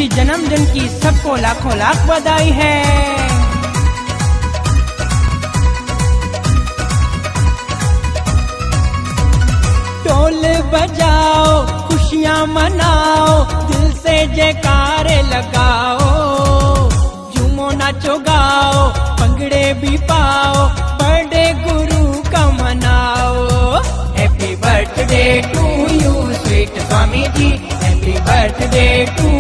की जन्मदिन की सबको लाखों लाख बधाई है। ढोल बजाओ, खुशियाँ मनाओ, दिल से जयकारे लगाओ, झूमो नाचो गाओ, पंगड़े भी पाओ, बर्थडे गुरु का मनाओ। Happy birthday to you sweet Swami ji, happy birthday to